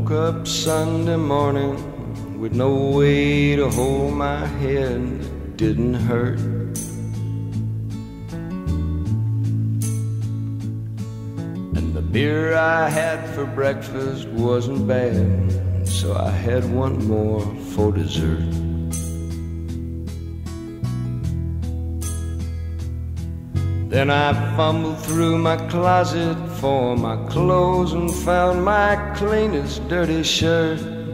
Woke up Sunday morning with no way to hold my head. It didn't hurt. And the beer I had for breakfast wasn't bad, so I had one more for dessert. Then I fumbled through my closet for my clothes and found my cleanest dirty shirt.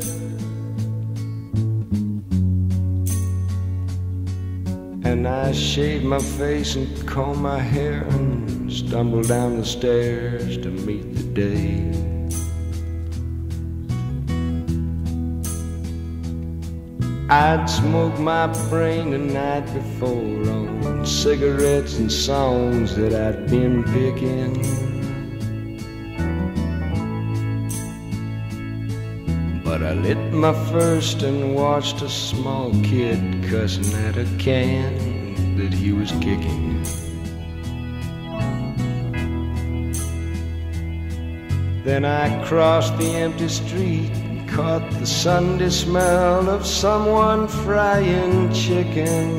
And I shaved my face and combed my hair and stumbled down the stairs to meet the day. I'd smoked my brain the night before on cigarettes and songs that I'd been picking. But I lit my first and watched a small kid cussing at a can that he was kicking. Then I crossed the empty street, caught the Sunday smell of someone frying chicken.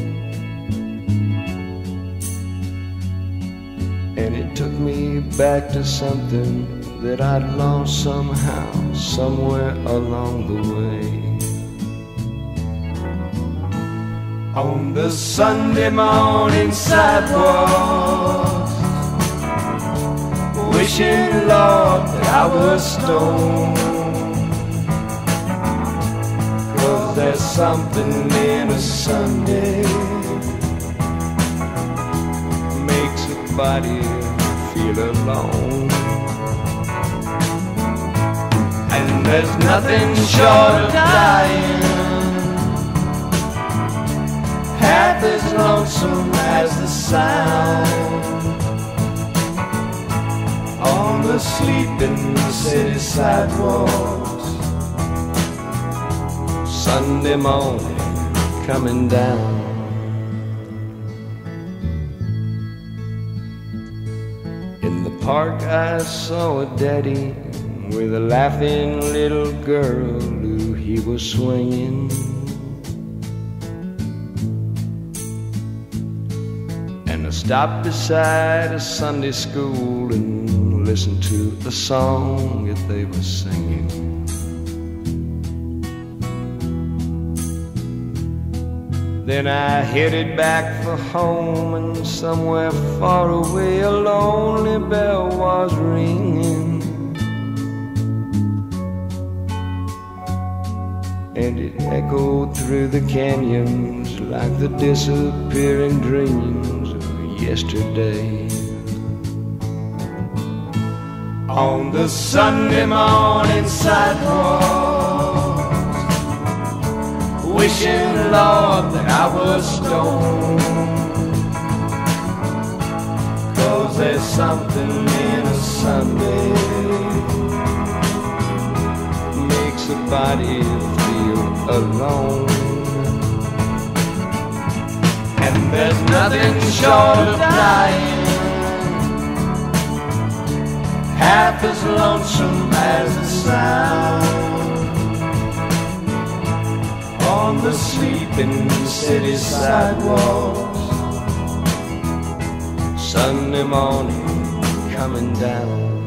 And it took me back to something that I'd lost somehow, somewhere along the way. On the Sunday morning sidewalk, wishing, Lord, that I was stoned. There's something in a Sunday makes a body feel alone. And there's nothing short of dying half as lonesome as the sound on the sleeping city sidewalks. Sunday morning coming down. In the park I saw a daddy with a laughing little girl who he was swinging. And I stopped beside a Sunday school and listened to a song that they were singing. Then I headed back for home, and somewhere far away a lonely bell was ringing. And it echoed through the canyons like the disappearing dreams of yesterday. On the Sunday morning sidewalk, wishing, Lord, that I was stoned. 'Cause there's something in a Sunday makes a body feel alone. And there's nothing short of dying half as lonesome as the sound on the sleeping city sidewalks. Sunday morning coming down.